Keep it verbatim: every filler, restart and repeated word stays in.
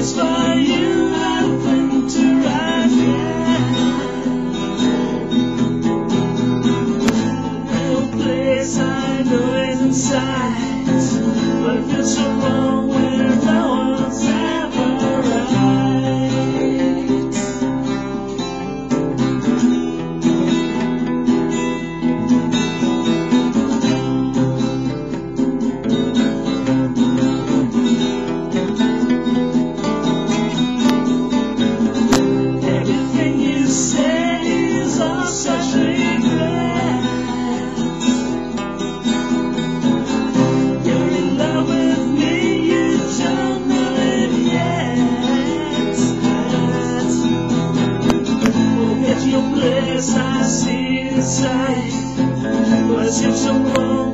place for you open to right now. No place I know is in sight, but it feels so wrong where no one's ever right. Everything you say is all such regret. You're in love with me, you don't know it yet. Forget your place, I see inside, but it seems so wrong.